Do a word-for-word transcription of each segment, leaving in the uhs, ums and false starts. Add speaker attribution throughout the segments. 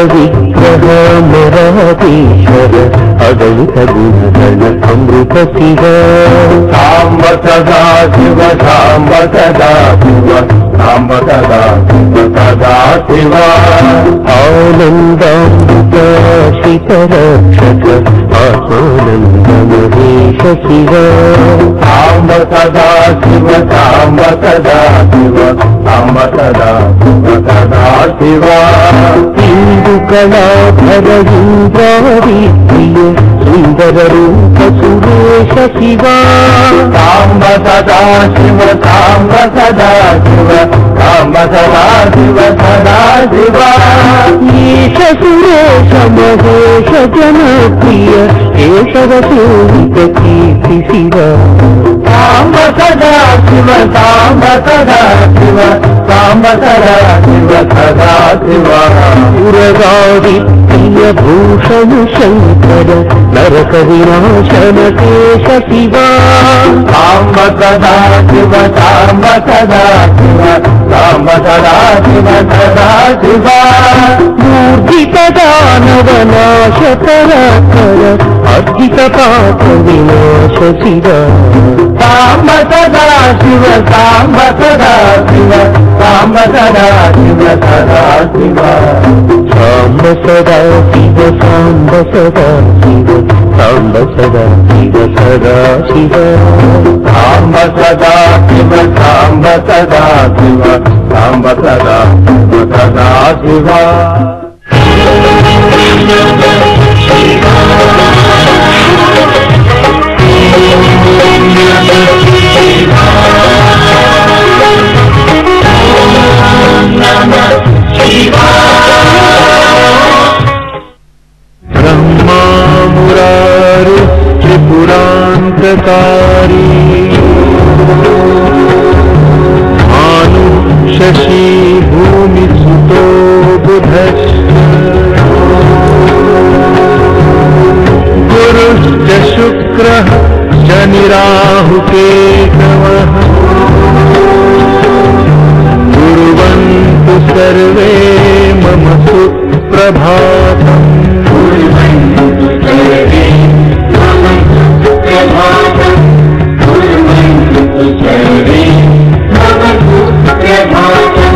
Speaker 1: విగ్రహ మరాధీశ్వర అగణిత గుణగణ అమృత శివ సాంబ సదా శివ సాంబ సదా శివ సాంబ సదా శివ సదా శివ ఆనందామృతాశితరక్షక ఆత్మానంద మహేశ శివ సాంబ సదా శివ సాంబ సదా శివ సాంబ సదా శివ సదా శివ ఇందు కళాధర ఇంద్రాది ప్రియ సుందర రూప సురేశ శివ సాంబ సదా శివ సాంబ సదా శివ సాంబ సదా శివ సదా శివ ఈశ సురేశ మహేశ జనప్రియ కేశవ సేవిత కీర్తి శివ సాంబ సదా శివ సాంబ సదా శివ సాంబ సదా శివ సదా శివ పురగాది ప్రియ భూషణ శంకర నరక వినాశన కేశ శివ సాంబ సదా శివ సాంబ సదా శివ సాంబ సదా శివ సదా శివ మూర్ధిత దానవ నాశ పరాకర అర్జిత పాప వినాశ శివ సాంబ సదా శివ సాంబ సదా శివ సాంబ సదా శివ సదా శివ సాంబ సదా శివ సాంబ సదా శివ సాంబ సదా శివ సదా శివ సాంబ సదా శివ సాంబ సదా శివ సాంబ సదా శివ సదా శివ ब्रह्मा मुरारि त्रिपुरान्तकारी भानु शशि भूमि सुतो बुधश्च गुरुश्च शुक्रः शनि राहु केतवः कुर्वन्तु सर्वे मम सुप्रभातम् कुर्वन्तु सर्वे मम सुप्रभातम् कुर्वन्तु सर्वे मम सुप्रभातम्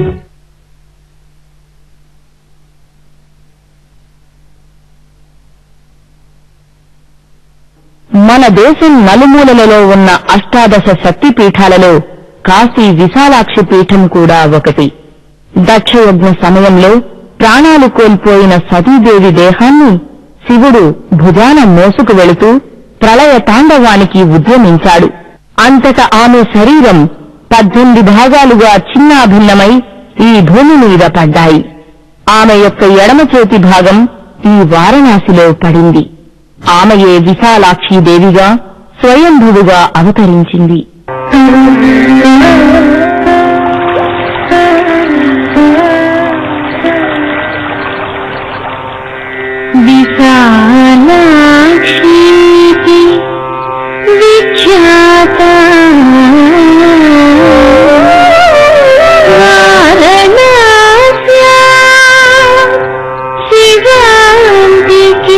Speaker 2: మన దేశం నలుమూలలలో ఉన్న అష్టాదశ శక్తిపీఠాలలో కాశీ విశాలాక్షి పీఠం కూడా ఒకటి. దక్షయజ్ఞ సమయంలో ప్రాణాలు కోల్పోయిన సతీదేవి దేహాన్ని శివుడు భుజాన మోసుకు వెళుతూ ప్రళయ తాండవానికి ఉద్యమించాడు. అంతట ఆమె శరీరం పద్దెనిమిది భాగాలుగా చిన్నాభిన్నమై ఈ భూమి మీద పడ్డాయి. ఆమె యొక్క ఎడమ చేతి భాగం ఈ వారణాసిలో పడింది. ఆమెయే విశాలాక్షీదేవిగా స్వయంభువుగా అవతరించింది.
Speaker 3: విశాలాక్షీతి విఖ్యాత వారణాస్యా శివాంతికే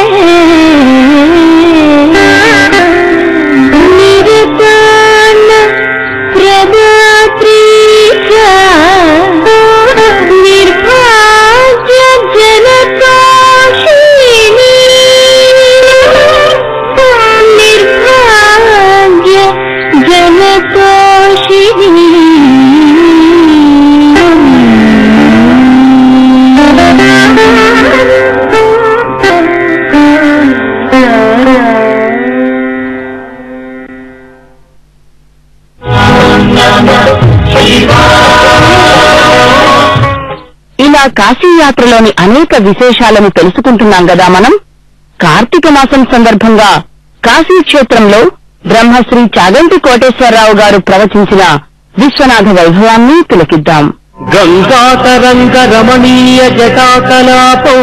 Speaker 2: ఇలా కాశీయాత్రలోని అనేక విశేషాలను తెలుసుకుంటున్నాం గదా మనం. కార్తీక మాసం సందర్భంగా కాశీక్షేత్రంలో బ్రహ్మశ్రీ చాగంటి కోటేశ్వరరావు గారు ప్రవచించిన విశ్వనాథ వైభవాన్ని తిలకిద్దాం.
Speaker 1: గంగాతరంగ రమణీయ జటాకలాపం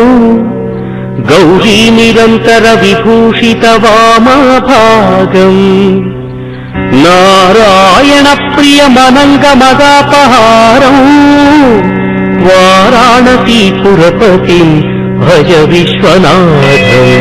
Speaker 1: గౌరీ నిరంతర విభూషిత వామభాగం నారాయణ ప్రియ మనంగ మదాపహారం వారాణసీపురపతి భజ విశ్వనాథం.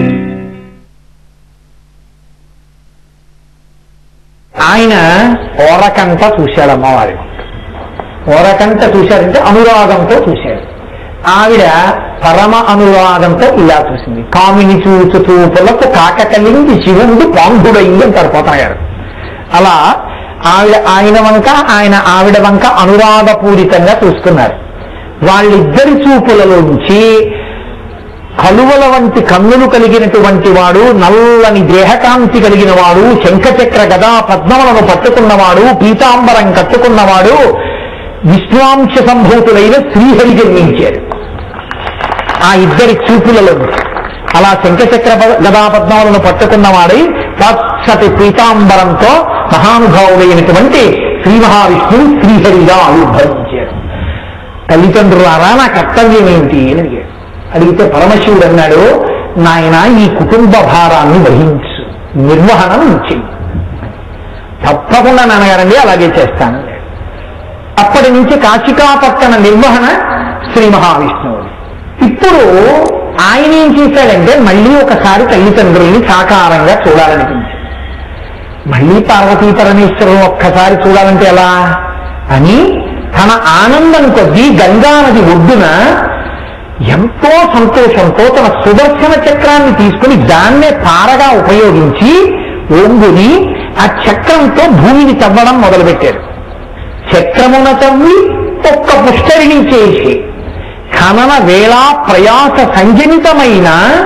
Speaker 4: ఆయన ఓరకంట చూశాడు అమ్మవారి. ఓరకంట చూశాడంటే అనురాగంతో చూశాడు. ఆవిడ పరమ అనురాగంతో ఇలా చూసింది. కామిని చూచు చూపులకు కాక కలిగి శివుడు పాంగుడయ్యి అంటారు పోతన గారు. అలా ఆవిడ ఆయన వంక, ఆయన ఆవిడ వంక అనురాగపూరితంగా చూస్తున్నారు. వాళ్ళిద్దరి చూపులలోంచి కలువల వంటి కన్నులు కలిగినటువంటి వాడు, నల్లని దేహకాంతి కలిగిన వాడు, శంఖచక్ర గదా పద్మములను పట్టుకున్నవాడు, పీతాంబరం కట్టుకున్నవాడు, విశ్వాంశ సంభూతులైన శ్రీహరి జన్మించారు ఆ ఇద్దరి చూపులలో. అలా శంఖచక్ర గదా పద్మములను పట్టుకున్నవాడై పచ్చటి పీతాంబరంతో మహానుభావుడైనటువంటి శ్రీ మహావిష్ణువు శ్రీహరిగా ఆవిర్భవించారు. తల్లిదండ్రులారా నా కర్తవ్యం ఏంటి అని అడిగాడు. అడిగితే పరమశివుడు అన్నాడు, నాయన ఈ కుటుంబ భారాన్ని వహించు, నిర్వహణం చెయ్యి. తప్పకుండా నాన్నగారండి అలాగే చేస్తాను. అప్పటి నుంచి కాశికాపట్టణ నిర్వహణ శ్రీ మహావిష్ణువు. ఇప్పుడు ఆయన ఏం చేశాడంటే మళ్ళీ ఒకసారి తల్లిదండ్రుల్ని సాకారంగా చూడాలనిపించింది. మళ్ళీ పార్వతీ పరమేశ్వరులు ఒక్కసారి చూడాలంటే ఎలా అని తన ఆనందం కొద్దీ గంగానది ఒడ్డున ఎంతో సంతోషంతో తన సుదర్శన చక్రాన్ని తీసుకుని దాన్నే పారగా ఉపయోగించి ఒంగుని ఆ చక్రంతో భూమిని తవ్వడం మొదలుపెట్టారు. చక్రమున తవ్వి ఒక్క పుష్కరిణి చేసి ఖనన వేళ ప్రయాస సంజనితమైన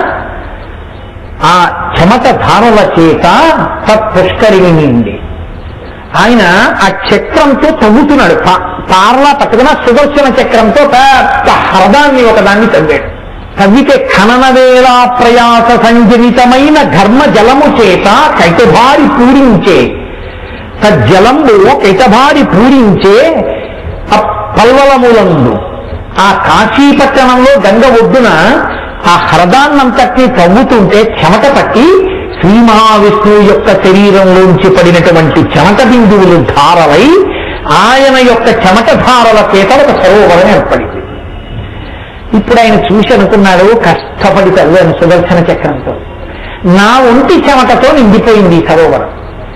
Speaker 4: ఆ చెమట ధారల చేత తత్పుష్కరిణి నిండి ఆయన ఆ చక్రంతో తవ్వుతున్నాడు. పార్లా పట్టుకున్న సుదర్శన చక్రంతో పెద్ద హ్రదాన్ని ఒకదాన్ని తవ్వాడు. తవ్వితే ఖనన వేళ ప్రయాస సంజనితమైన ఘర్మ జలము చేత కైటభారి పూరించే తజ్జలంబు కైటభారి పూరించే ఆ పల్వలములందు ఆ కాశీపట్టణంలో గంగ ఒడ్డున ఆ హ్రదాన్నంతటినీ తవ్వుతుంటే చెమట పట్టి శ్రీ మహావిష్ణువు యొక్క శరీరంలోంచి పడినటువంటి చెమట బిందువులు ధారలై ఆయన యొక్క చెమట ధారల చేత ఒక సరోవరం ఏర్పడింది. ఇప్పుడు ఆయన చూసి అనుకున్నాడు, కష్టపడి తవ్వాను సుదర్శన చక్రంతో, నా ఒంటి చెమటతో నిండిపోయింది ఈ సరోవరం.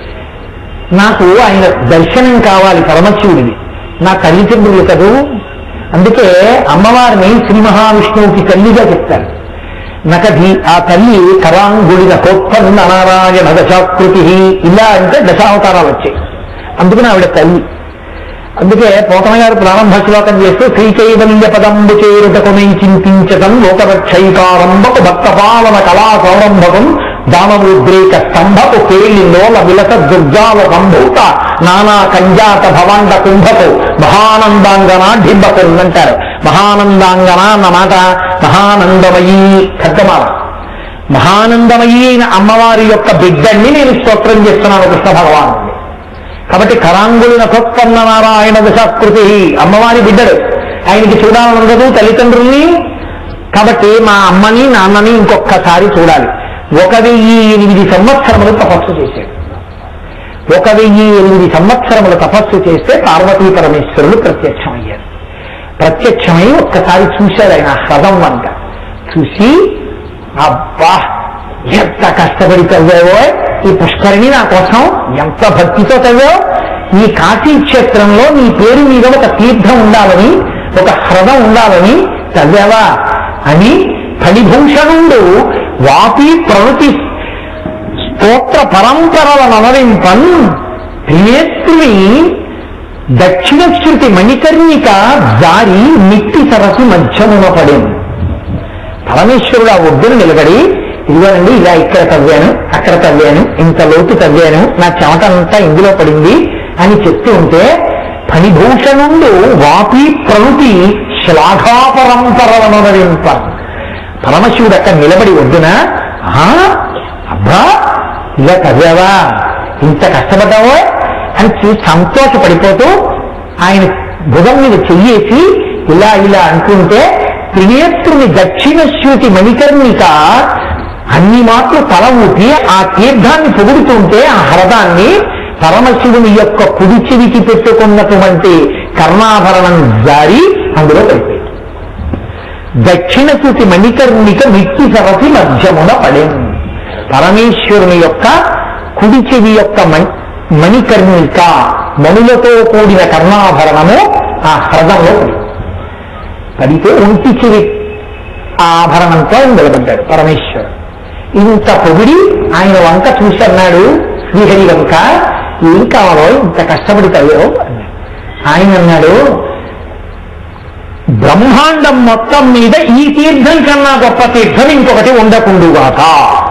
Speaker 4: నాకు ఆయన దర్శనం కావాలి పరమశివుడిది, నా తల్లిదండ్రులు కదూ. అందుకే అమ్మవారిని శ్రీ మహావిష్ణువుకి తల్లిగా చెప్తారు. నకది ఆ తల్లి కరాంగుడిన కోత్పన్న నారాయణ దశాకృతి, ఇలా అంటే దశావతారాలు వచ్చాయి. అందుకని ఆవిడ తల్లి. అందుకే పోతన గారు ప్రారంభ శ్లోకం చేస్తూ శ్రీకైవల్య పదంబు చేరుటకునై చింతించటం లోకరక్షైకారంభకు భక్తపాలన కళా సౌరంభకం దానముద్రేక స్తంభకు పేలి లోల విలస దుర్గాల సంభూత నానా కంజాత భవాండ కుంభకు మహానందాంగన ఢిబ్బకు అంటారు. మహానందాంగన అన్న మాట మహానందమయీ ఖడ్గమాల. మహానందమయీ అయిన అమ్మవారి యొక్క బిడ్డని నేను స్తోత్రం చేస్తున్నాను కృష్ణ భగవాను. కాబట్టి కరాంగులిన కొత్పన్న నారాయణ దశాకృతి అమ్మవారి బిడ్డడు. ఆయనకి చూడాలని ఉండదు తల్లిదండ్రుల్ని. కాబట్టి మా అమ్మని నాన్నని ఇంకొకసారి చూడాలి. ఒక వెయ్యి ఎనిమిది సంవత్సరములు తపస్సు చేశాడు. ఒక వెయ్యి ఎనిమిది సంవత్సరములు తపస్సు చేస్తే పార్వతీ పరమేశ్వరులు ప్రత్యక్షమయ్యారు. ప్రత్యక్షమై ఒక్కసారి చూశాడు ఆయన హ్రదం వంట. చూసి అబ్బా ఎంత కష్టపడి తవ్వావో ఈ పుష్కరిణి నా కోసం, ఎంత భక్తితో తవ్వావో, ఈ కాశీ క్షేత్రంలో నీ పేరు మీద ఒక తీర్థం ఉండాలని, ఒక హ్రదం ఉండాలని తవ్వావా అని ఫణిభూషణుడు వాపి ప్రవృతి స్తోత్ర పరంపరల నవరింపన్ త్రినేత్రుని దక్షిణ శృతి మణికర్ణిక జారి మిట్టి సరసి మధ్యమున పడింది. పరమేశ్వరుడు ఆ ఒడ్డును నిలబడి, ఇదిగోనండి ఇలా ఇక్కడ తవ్వాను, అక్కడ తవ్వాను, ఇంత లోతు తవ్వాను, నా చెమట అంతా ఇందులో పడింది అని చెప్తూ ఉంటే ఫణిభూషణుడు వాపి ప్రవృతి శ్లాఘాపరంపరలను నరింప. పరమశివుడు అక్కడ నిలబడి ఒడ్డున, అబ్బా ఇలా తవ్వావా, ఇంత కష్టపడ్డావో అని చూసి సంతోషపడిపోతూ ఆయన భుజం మీద చెయ్యేసి ఇలా ఇలా అంటుంటే త్రినేత్రుని దక్షిణ శృతి మణికర్ణిక అన్ని మాటలు తల ఊపి ఆ తీర్థాన్ని పొగుడుతుంటే ఆ హ్రదాన్ని పరమశివుని యొక్క కుడి చెవికి పెట్టుకున్నటువంటి కర్ణాభరణం జారి అందులో పడిపోయింది. దక్షిణ శృతి మణికర్ణిక మిక్కి సరసి మధ్యమున పడేను. పరమేశ్వరుని యొక్క కుడి చెవి యొక్క మణికర్ణిక మణులతో కూడిన కర్ణాభరణము ఆ హ్రదంలో పడితే ఒంటి చెవి ఆభరణంతో నిలబడ్డాడు పరమేశ్వరుడు. ఇంత పొగిడి ఆయన వంక చూసి అన్నాడు, శ్రీహరి వంక, ఏం కావాలో ఇంత కష్టపడితాయో అన్నాడు. ఆయన అన్నాడు, బ్రహ్మాండం మొత్తం మీద ఈ తీర్థం కన్నా గొప్ప తీర్థం ఇంకొకటి ఉండకుండుగాక,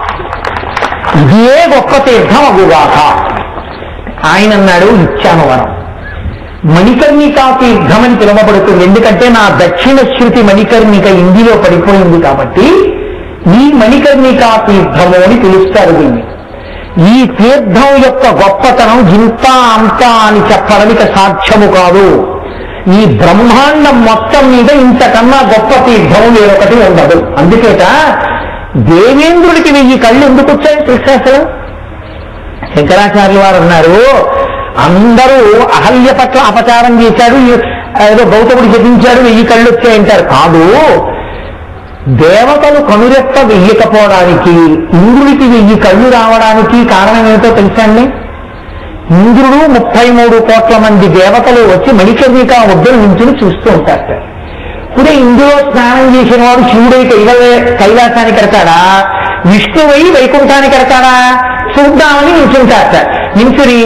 Speaker 4: ఇదే గొప్ప తీర్థం అగుగాక. ఆయన అన్నాడు, ఇచ్చాను వరం. మణికర్ణికా తీర్థం అని పిలువబడుతుంది. ఎందుకంటే నా దక్షిణ శృతి మణికర్ణిక ఇందులో పడిపోయింది కాబట్టి ఈ మణికర్ణికా తీర్థము అని పిలుస్తారు దీన్ని. ఈ తీర్థం యొక్క గొప్పతనం ఇంత అంత అని చెప్పడం ఇక సాధ్యము కాదు. ఈ బ్రహ్మాండం మొత్తం మీద ఇంతకన్నా గొప్ప తీర్థము వేరొకటి ఉండదు. అందుచేత దేవేంద్రుడికి వెయ్యి కళ్ళు ఎందుకు వచ్చాయి తెలుసా? అసలు శంకరాచార్యుల వారు అన్నారు, అందరూ అహల్య పట్ల అపచారం చేశాడు, ఏదో గౌతముడు జపించాడు, వెయ్యి కళ్ళు వచ్చాయంటారు. కాదు, దేవతలు కనురెప్ప వెయ్యకపోవడానికి ఇంద్రుడికి వెయ్యి కళ్ళు రావడానికి కారణం ఏమిటో తెలుసా అండి? ఇంద్రుడు ముప్పై మూడు కోట్ల మంది దేవతలు వచ్చి మణికర్ణిక ఒడ్డున నుంచుని చూస్తూ ఉంటారట. ఇప్పుడు ఇందులో స్నానం చేసిన వాడు శివుడై కైలా కైలాసానికి ఎడతాడా, విష్ణువై వైకుంఠానికి ఎడతాడా చూద్దామని నిల్చుంటారట. నిల్చుని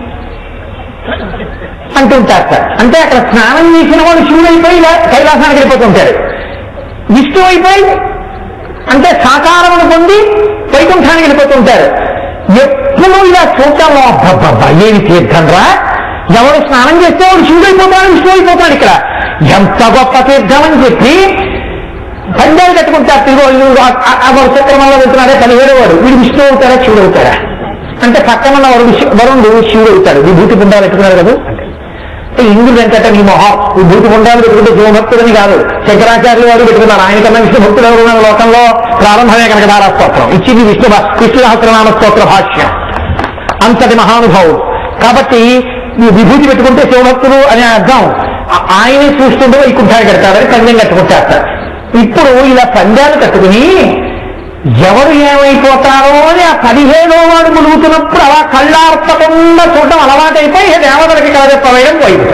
Speaker 4: అంటుంటారట. అంటే అక్కడ స్నానం చేసిన వాడు శివుడైపోయి కైలాసానికి వెళ్ళిపోతుంటాడు, విష్ణు అయిపోయి అంటే సాకారమును పొంది వైకుంఠానికి వెళ్ళిపోతుంటారు. ఎప్పుడు ఇలా చూద్దాము, అబ్బబ్బబ్బా ఏమి తీర్థం రా, ఎవరు స్నానం చేస్తే వాడు శివుడు అయిపోతాడు, విష్ణు అయిపోతాడు. ఇక్కడ ఎంత గొప్ప తీర్థం అని చెప్పి పందాలు కట్టుకుంటారు. తిరుగు చక్రమంలో వెళ్తున్నాడే పదిహేడు వాడు, వీడు విష్ణు అవుతాడా శివుడు అవుతాడా అంటే పక్కన వరుడు వరుణుడు శివుడు అవుతాడు. విభూతి పుండాలు పెట్టుకున్నారు కదా అంటే ఇంద్రుడు ఏంటంటే నీ మొహం విభూతి పుండాలు పెట్టుకుంటే శివభక్తుడని కాదు, శంకరాచార్యులు వాడు పెట్టుకున్నారు. ఆయన కన్నా విష్ణు భక్తులు ఎవరు ఉన్నారు లోకంలో? ప్రారంభమే కనుక దారా స్తోత్రం ఇచ్చింది విష్ణు విష్ణు సహస్రనామ స్తోత్ర భాష్యం, అంతటి మహానుభావుడు. కాబట్టి ఈ విభూతి పెట్టుకుంటే శివభక్తులు అనే అర్థం. ఆయనే చూస్తుంటే వైకుంఠానికి కడతారని పందెం కట్టుకుంటారు. ఇప్పుడు ఇలా పందాలు కట్టుకుని ఎవరు ఏమైపోతారో అని ఆ పదిహేడో వాడు మునుగుతున్నప్పుడు అలా కళ్ళార్పకుండా చూడటం అలవాటైపోయి దేవతలకి కలదెప్పవేయడం పోయింది.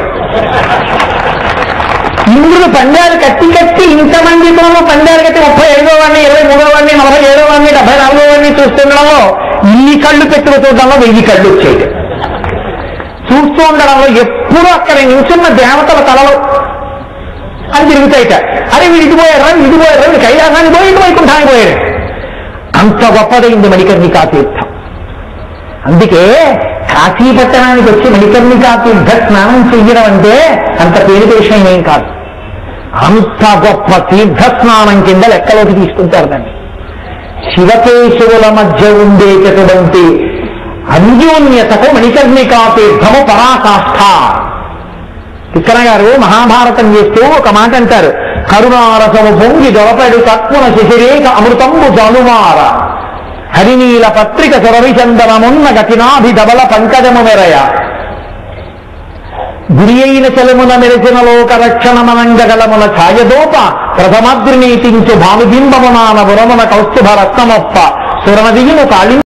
Speaker 4: ఇంద్రుడు పందాలు కట్టి కట్టి ఇంతమందితో పందాలు కట్టి ముప్పై ఐదో వాడిని, ఇరవై మూడో వాడిని, నలభై ఏడో వాడిని, డెబ్బై నాలుగో వాడిని చూస్తుండడంలో ఇన్ని కళ్ళు పెట్టుకు చూడడంలో వెయ్యి కళ్ళు వచ్చేది. చూస్తూ ఉండడంలో ఎప్పుడూ అక్కడ నిల్చున్న దేవతల తలలు అని తిరుగుతాయిట. అరే వీడు ఇటు పోయారా, ఇటు పోయారా, వీడు కైలాసానికి పోయి ఇటు వైకుంఠానికి పోయాడు. అంత గొప్పదైంది మణికర్ణికా తీర్థం. అందుకే కాశీపట్టణానికి వచ్చి మణికర్ణికా తీర్థ స్నానం చెయ్యడం అంటే అంత తేలిక విషయం ఏం కాదు. అంత గొప్ప తీర్థ స్నానం కింద లెక్కలోకి తీసుకుంటారు దాన్ని. శివకేశవుల మధ్య ఉండేటటువంటి అన్యోన్యతకు మణికర్ణికా తీర్థము పరాకాష్ఠ. తిక్కన గారు మహాభారతం చేస్తూ ఒక మాట అంటారు, కరుణారసము పొంగి దొరపడు తత్మున శిశిరేక అమృతంబు జాలుమార హరినీల పత్రిక సురవిచందనమున్న గతినాభి డబల పంకజము మెరయ గురి అయిన చలమున మెరిసిన లోక రక్షణమనంగగలమున ఛాయదోప ప్రథమాద్రినీతించు భానుబింబమునాన బురమున కౌస్తుభ రత్నమొప్ప సురనదియును కాళి